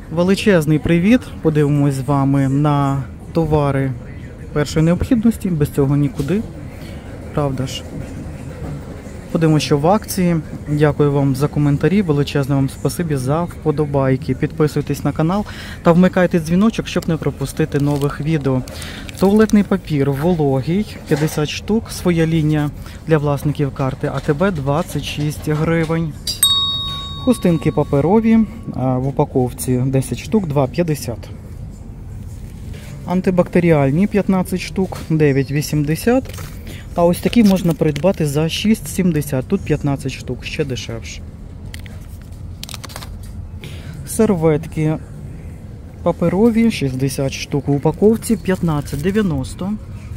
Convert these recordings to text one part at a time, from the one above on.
Величезний привіт! Подивимось з вами на товари першої необхідності, без цього нікуди, правда ж? Подивимось, що в акції. Дякую вам за коментарі, величезне вам спасибі за вподобайки. Підписуйтесь на канал та вмикайте дзвіночок, щоб не пропустити нових відео. Туалетний папір вологий, 50 штук, своя лінія для власників карти АТБ 26 гривень. Хустинки паперові в упаковці 10 штук, 2,50. Антибактеріальні 15 штук, 9,80. А ось такі можна придбати за 6,70. Тут 15 штук, ще дешевше. Серветки паперові 60 штук в упаковці, 15,90.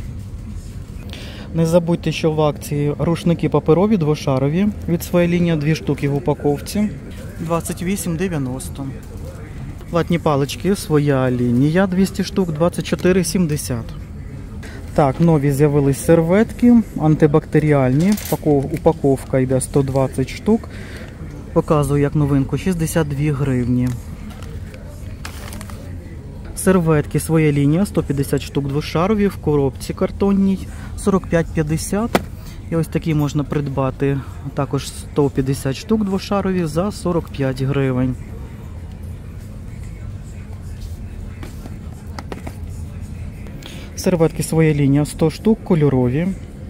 Не забудьте, що в акції рушники паперові двошарові від своєї лінії, 2 штуки в упаковці, 28,90. Ватні палички своя лінія, 200 штук, 24,70. Так, нові з'явились серветки, антибактеріальні, упаковка йде 120 штук. Показую як новинку, 62 гривні. Серветки своя лінія, 150 штук двошарові, в коробці картонній, 45,50. І ось такі можна придбати також 150 штук двошарові за 45 гривень. Серветки своя лінія, 100 штук, кольорові.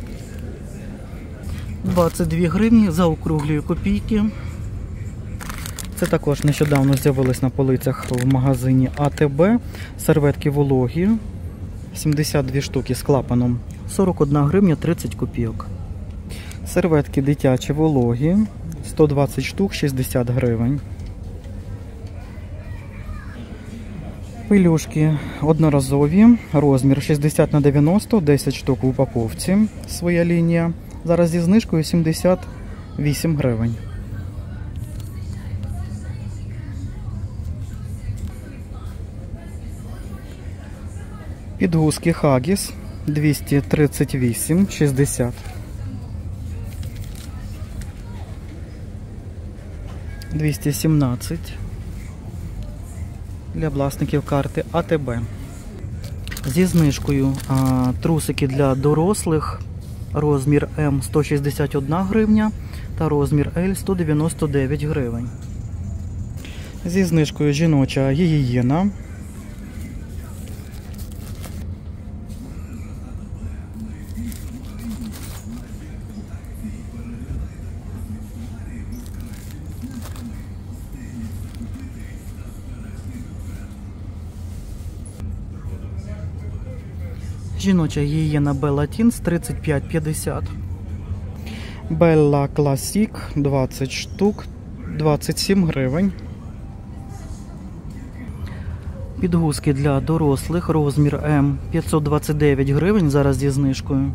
22 гривні, заокруглюю копійки. Це також нещодавно з'явилось на полицях в магазині АТБ. Серветки вологі, 72 штуки з клапаном, 41 гривня 30 копійок. Серветки дитячі вологі, 120 штук, 60 гривень. Пелюшки одноразові, розмір 60 на 90, 10 штук в упаковці, своя лінія. Зараз зі знижкою 78 гривень. Підгузки Huggies 238,60. 217 для власників карти АТБ. Зі знижкою трусики для дорослих, розмір М 161 гривня та розмір Л 199 гривень. Зі знижкою жіноча гігієна. Жіноча гігієна Bella Teens 35,50. Bella Classic 20 штук, 27 гривень. Підгузки для дорослих, розмір М 529 гривень, зараз зі знижкою.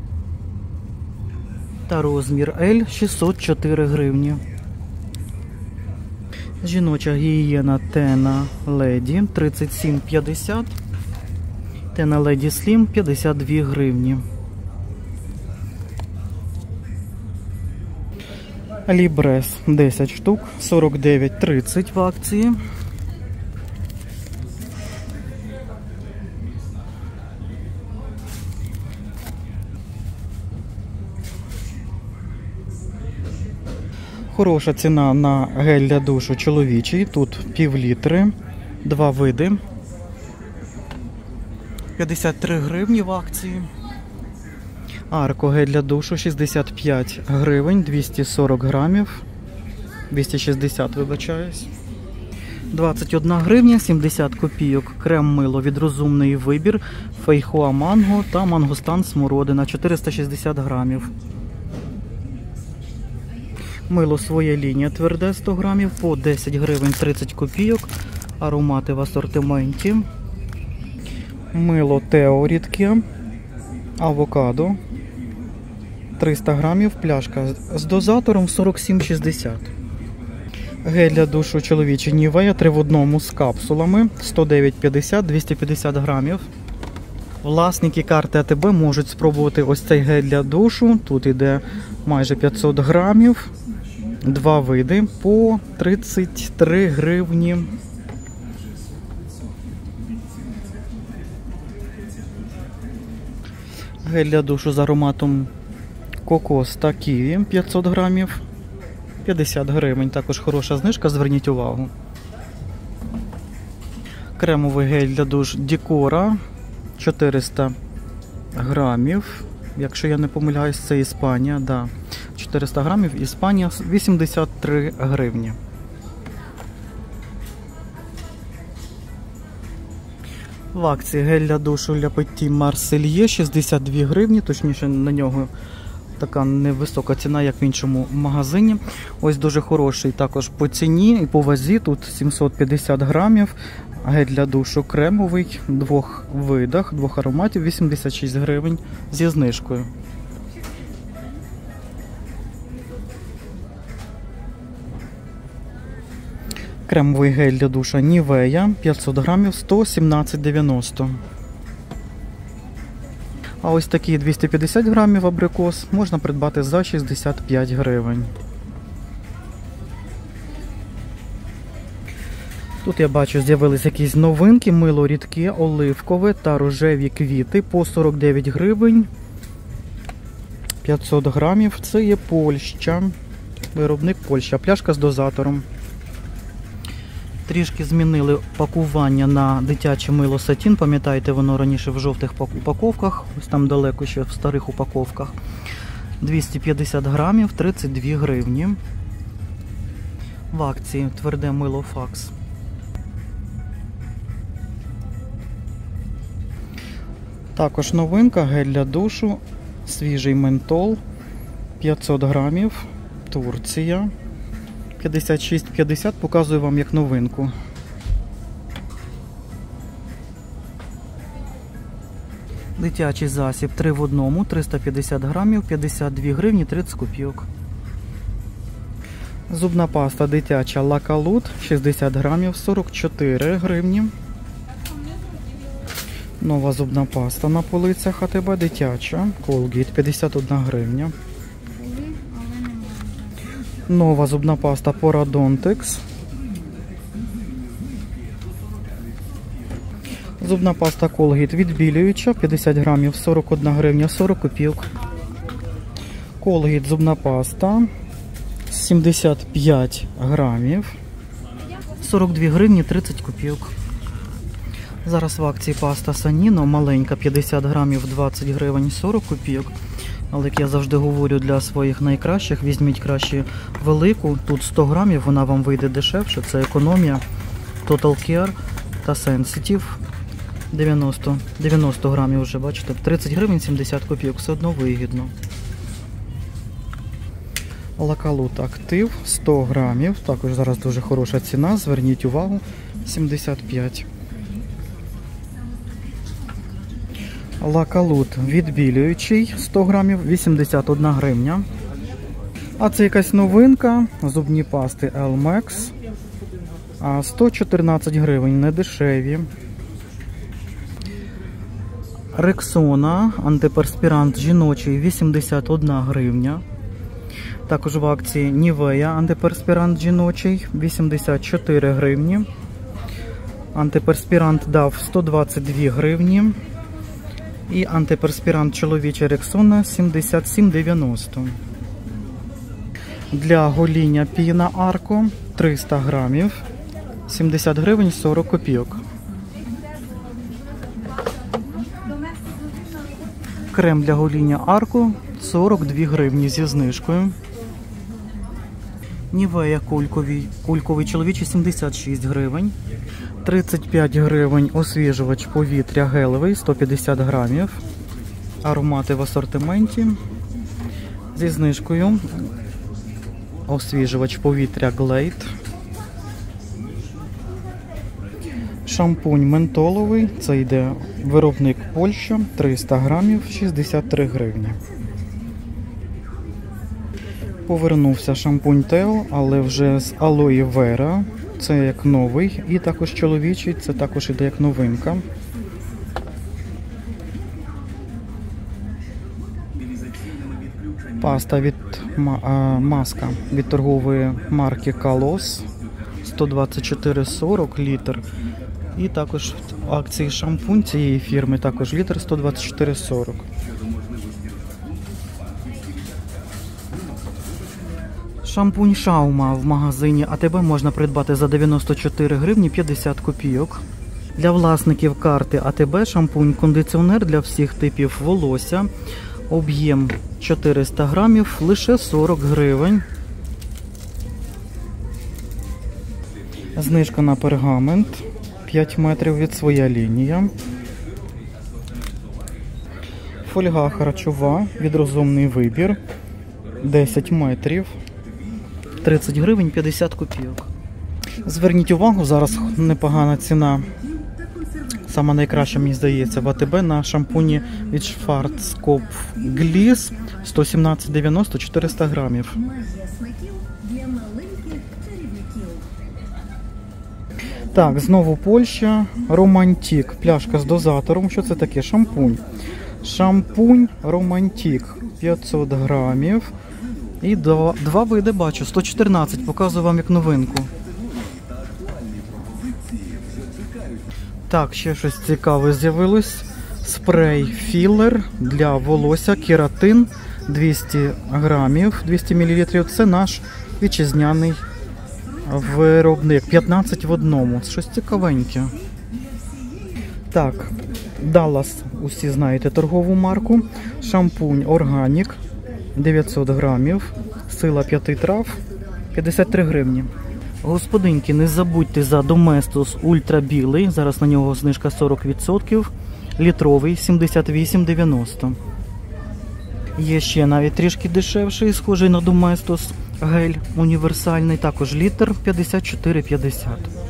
Та розмір Л 604 гривні. Жіноча гігієна Tena Lady 37,50. Tena Lady Slim 52 гривні. Libresse 10 штук, 49,30 в акції. Хороша ціна на гель для душу чоловічий, тут пів-літри, 2 види. 53 гривні в акції. Арко гель для душу 65 гривень, 240 грамів. 260, вибачаюсь. 21 гривня, 70 копійок. Крем-мило від Розумний вибір, Фейхоа манго та мангостан смородина 460 грамів. Мило своя лінія тверде 100 грамів по 10 гривень 30 копійок. Аромати в асортименті. Мило Тео рідке, авокадо, 300 грамів, пляшка з дозатором 47,60. Гель для душу чоловічий Нівея 3 в 1 з капсулами, 109,50, 250 грамів. Власники карти АТБ можуть спробувати ось цей гель для душу, тут йде майже 500 грамів, 2 види по 33 гривні. Гель для душу з ароматом кокос та ківі 500 грамів. 50 гривень. Також хороша знижка, зверніть увагу. Кремовий гель для душ Дікора 400 грамів. Якщо я не помиляюсь, це Іспанія. Да. 400 грамів, Іспанія 83 гривні. В акції гель для душу для Petit Marseille 62 гривні, точніше на нього така невисока ціна, як в іншому магазині. Ось дуже хороший також по ціні і по вазі, тут 750 грамів. Гель для душу кремовий, двох видах, двох ароматів, 86 гривень зі знижкою. Кремовий гель для душа Нівея 500 грамів 117,90. А ось такі 250 грамів абрикос можна придбати за 65 гривень. Тут я бачу, з'явились якісь новинки, мило рідке, оливкове та рожеві квіти по 49 гривень. 500 грамів. Це є Польща. Виробник Польща. Пляшка з дозатором. Трішки змінили пакування на дитяче мило Сатін. Пам'ятаєте, воно раніше в жовтих упаковках. Ось там далеко ще в старих упаковках. 250 грамів, 32 гривні. В акції тверде мило Факс. Також новинка, гель для душу, свіжий ментол, 500 грамів, Турція, 56,50, показую вам як новинку. Дитячий засіб 3 в 1, 350 грамів, 52 гривні, 30 копійок. Зубна паста дитяча Лакалут, 60 грамів, 44 гривні. Нова зубна паста на полицях АТБ дитяча, Colgate, 51 гривня. Нова зубна паста Parodontax. Зубна паста Colgate відбілююча, 50 грамів, 41 гривня, 40 копійок. Colgate зубна паста, 75 грамів, 42 гривні, 30 копійок. Зараз в акції паста Саніно, маленька, 50 грамів, 20 гривень, 40 копійок. Але, як я завжди говорю, для своїх найкращих, візьміть краще велику. Тут 100 грамів, вона вам вийде дешевше. Це економія, Total Care та Sensitive. 90 грамів вже, бачите, 30 гривень, 70 копійок, все одно вигідно. Лакалут Актив, 100 грамів, також зараз дуже хороша ціна, зверніть увагу, 75. Лакалут відбілюючий, 100 грамів, 81 гривня. А це якась новинка, зубні пасти Elmex, 114 гривень, не дешеві. Рексона, антиперспірант жіночий, 81 гривня. Також в акції Нівея, антиперспірант жіночий, 84 гривні. Антиперспірант дав 122 гривні. І антиперспірант чоловічий Рексона 77,90. Для гоління піна Арко 300 грамів, 70 гривень, 40 копійок. Крем для гоління Арко 42 гривні зі знижкою. Нівея кульковий чоловічий 76 гривень. 35 гривень освіжувач повітря гелевий 150 грамів. Аромати в асортименті. Зі знижкою освіжувач повітря Glade. Шампунь ментоловий, це йде виробник Польща, 300 грамів, 63 гривні. Повернувся шампунь Тео, але вже з алої вера. Це як новий. І також чоловічий, це також іде як новинка. Паста від маска від торгової марки Kalos 124,40 літр. І також в акції шампунь цієї фірми також літр 124,40. Шампунь Шаума в магазині АТБ можна придбати за 94 гривні 50 копійок. Для власників карти АТБ шампунь-кондиціонер для всіх типів волосся. Об'єм 400 грамів, лише 40 гривень. Знижка на пергамент 5 метрів від Своя лінія. Фольга харчова від Розумний вибір 10 метрів. 30 гривень 50 копійок. Зверніть увагу, зараз непогана ціна. Сама найкраща, мені здається, в АТБ на шампуні від Schwarzkopf Gliss 117,90 400 грамів. Так, знову Польща. Романтик. Пляшка з дозатором. Що це таке? Шампунь. Шампунь Романтик 500 грамів. І два види бачу. 114. Показую вам як новинку. Так, ще щось цікаве з'явилось. Спрей філер для волосся кератин 200 грамів, 200 мл. Це наш вітчизняний виробник. 15 в одному. Щось цікавеньке. Так, Dallas, усі знаєте торгову марку. Шампунь Органік 900 грамів. Сила 5 трав 53 гривні. Господинки, не забудьте за Доместос Ультра білий. Зараз на нього знижка 40%. Літровий 78,90. Є ще навіть трішки дешевший, схожий на Доместос гель універсальний. Також літр 54,50.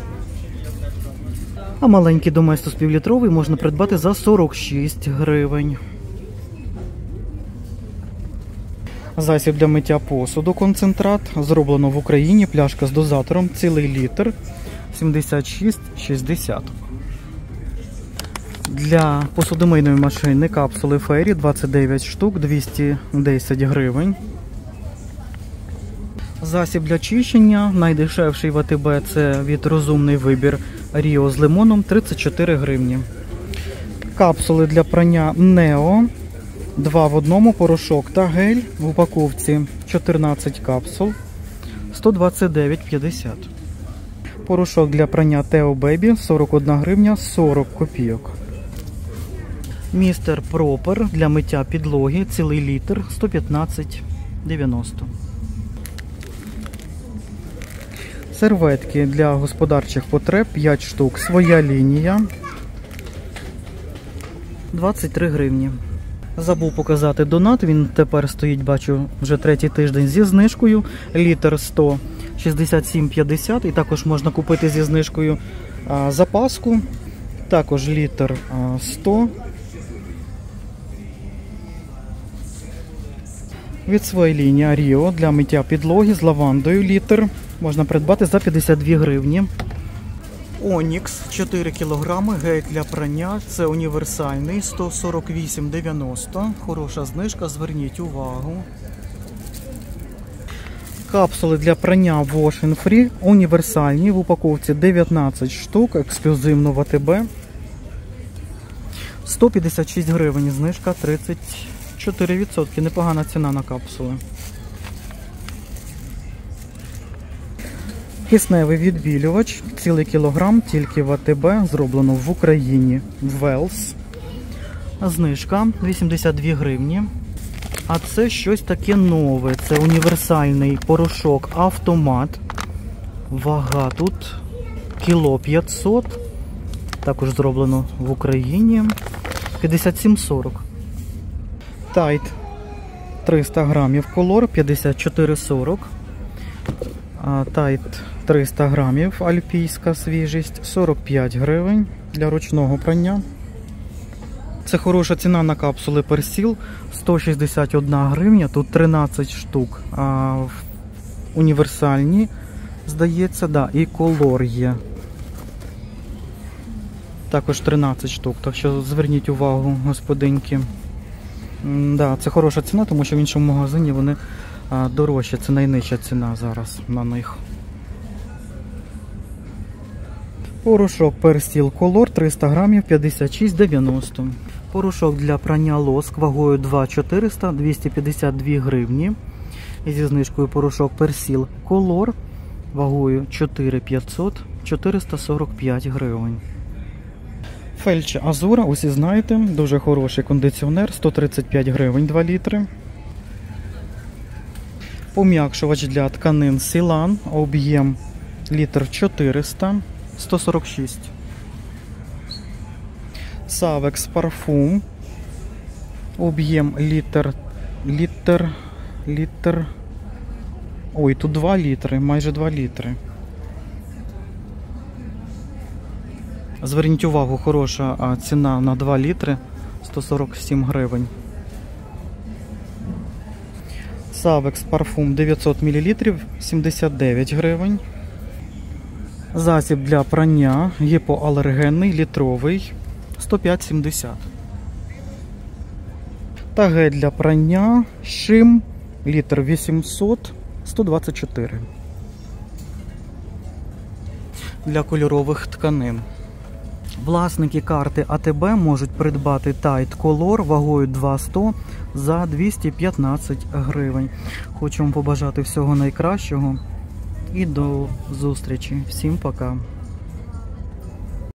А маленький Доместос півлітровий можна придбати за 46 гривень. Засіб для миття посуду концентрат. Зроблено в Україні. Пляшка з дозатором. Цілий літр. 76,60. Для посудомийної машини капсули Фері 29 штук. 210 гривень. Засіб для чищення. Найдешевший в АТБ це від Розумний вибір Ріо з лимоном. 34 гривні. Капсули для прання Нео. 2 в одному, порошок та гель. В упаковці 14 капсул. 129,50. Порошок для прання Тео Бебі 41 гривня 40 копійок. Містер Пропер для миття підлоги цілий літр 115,90. Серветки для господарчих потреб 5 штук. Своя лінія 23 гривні. Забув показати донат, він тепер стоїть, бачу, вже третій тиждень зі знижкою. Літр 167,50 і також можна купити зі знижкою запаску. Також літр 100. Від Своя лінія Ріо для миття підлоги з лавандою літр. Можна придбати за 52 гривні. Онікс 4 кг, гель для прання, це універсальний, 148,90. Хороша знижка, зверніть увагу. Капсули для прання Wash Free, універсальні, в упаковці 19 штук, ексклюзивно в АТБ. 156 гривень, знижка 34%, непогана ціна на капсули. Кисневий відбілювач, цілий кілограм, тільки в АТБ, зроблено в Україні. Велс. Знижка 82 гривні. А це щось таке нове. Це універсальний порошок Автомат. Вага тут кіло 500. Також зроблено в Україні. 57,40. Тайд 300 грамів колор 54,40. Тайд 300 грамів, альпійська свіжість, 45 гривень для ручного прання. Це хороша ціна на капсули Персіл, 161 гривня, тут 13 штук. Універсальні, здається, да, і колор є. Також 13 штук, так що зверніть увагу, господинки. Да, це хороша ціна, тому що в іншому магазині вони дорожче, це найнижча ціна зараз на них. Порошок Персіл Колор 300 грамів 56,90. Порошок для прання лоск вагою 2,400, 252 гривні. І зі знижкою порошок Persil Color вагою 4500, 445 гривень. Фельдші Азура, усі знаєте, дуже хороший кондиціонер, 135 гривень 2 літри. Пом'якшувач для тканин Сілан, об'єм літр 400, 146. Савекс парфум, об'єм літр, ой, тут 2 літри, майже 2 літри. Зверніть увагу, хороша ціна на 2 літри, 147 гривень. Савекс парфум 900 мл, 79 гривень. Засіб для прання гіпоалергенний, літровий, 105,70. Та гель для прання Шим, літр 800, 124. Для кольорових тканин. Власники карти АТБ можуть придбати Tide Color вагою 200 за 215 гривень. Хочу вам побажати всього найкращого і до зустрічі. Всім пока!